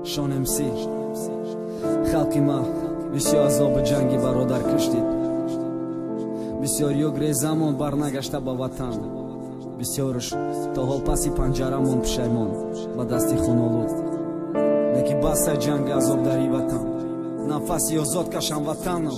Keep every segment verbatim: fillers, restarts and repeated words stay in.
شانمسی خلقی ما بسیار عذاب جنگی برادر کشید. بسیاریو گریزمون برنگشته با وطن. بسیارش تا حال پسی پنجرمون پشیمون با دستی خونالود. نکی بسته جنگ عذاب داری وطن. نفسی آزاد کشم وطنم.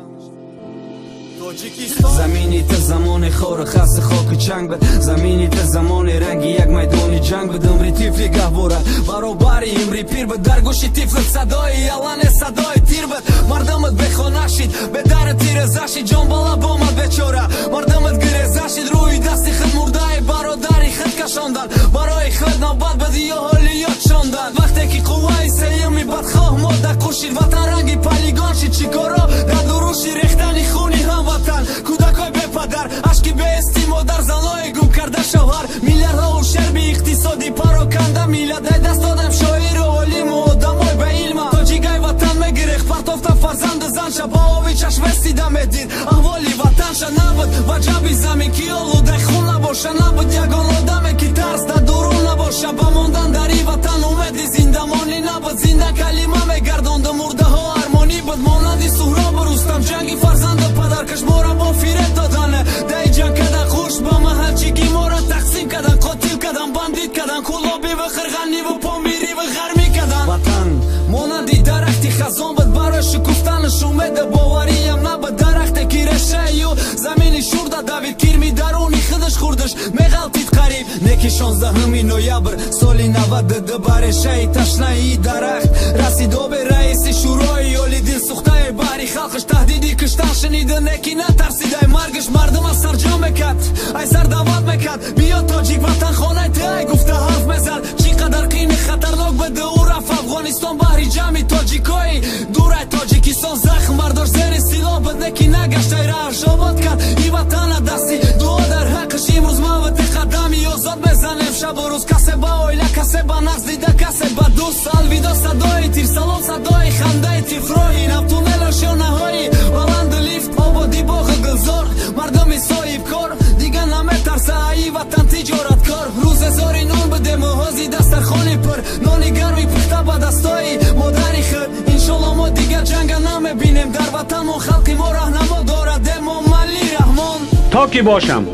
زمینی تا زمان خور خاص خاک چنگ بد. زمینی تا زمان رنگی یک میدانی جنگ بد. امری تیفلی گهواره برابری امری پیر بد. در گوشی تیفل صدای یلان صدای تیر بد. مردمت بخوناشید به در تیر زاشید جان بالا بامد بچوره. مردمت گریزاشید روی دستی خود مردای برادری خود کشاندن. برای خود نباد بدی یا حالیات شاندن. وقتی که قوای سیمی بدخواه ماده کشید وطن رنگی پلیگان شید چیکارا در دروشی ریختنی خونی هم وطن. کودکای به پدر اشکی به استیما در زنای گم کرده شوهر. میلیاردها و شربی اقتصادی پراکنده میلیاردهای دست دادم شاعر و علیم و آدمای به علم. تا جیگای وطن میگیرخ پرتافته فرزند زن شب آوی چشم استیده میدید. احوالی وطن شه نبود و جبی زمین کی آلوده خون نباشه. نبود یگان آدمه کی ترس در درون نباشه. بماندن در ای وطن اومدی زندمانی نبود. زنده کلمه میگرداند مرده ها ارمانی بود. مانندی سهراب رستم جنگی فرزند پدر کش مورا با فیره دادنه. دای جنگ کدن خوش با محل چیگی مورا تقسیم کدن. قاتل کدن بندید کدن کلابی و خرغنی و پامیری و غرمی کدن. وطن مانندی درختی خزان بود برای شکفتنش اومده باوریم نبود. درخت کیرشه یو زمینی شورده دوید کیرمی درونی خودش خوردش میغلطید قریب. نکی شانزدهم نویبر سالی نود دو برشه تشنه ای درخت رسید آب رئیسی شورای اولی دل سوخته باری خلقش تهدیدی کشتن شنیده. نکی نترسید ای مرگش مردم از سرجام بکد ای سر دعوت بکد. بیا تاجیک وطن خانه تی گفته حرف مزل چی قدر قین خطرناک بده او رفت افغانستان بحری جمعی تاجیکایی دوره تاجیکستان زخم برداشت زیر سیلاه بد. نکی نگشت ای رهش آباد کرد ای وطن دستی دعا در حقش امروز موت قدمی آزاد بزنم شب و روز. کسی با اویله کسی با نقص دیده کسی با دوست الویدا صدای تیر سلام صدای خنده تیر فراهی نفتونلش یا نهایی بلند لیفت آبادی باغ گلزار مردمی صاحب کار دیگه نمیترسه ای وطن تجارت کار. روز هزاری نون بده محازی دسترخانی پر نانی گرمی پخته با دستای مادری خود. انشالله ما دیگه جنگ نمیبینیم در وطن ما خلقی ما راهنما دارد ما ملی رحمان. تا کی باشم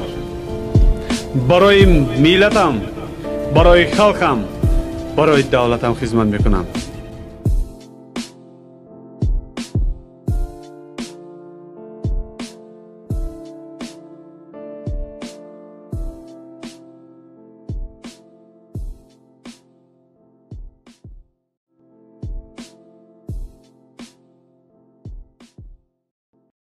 برای ملتم برای خلقم برای دولتم خدمت میکنم.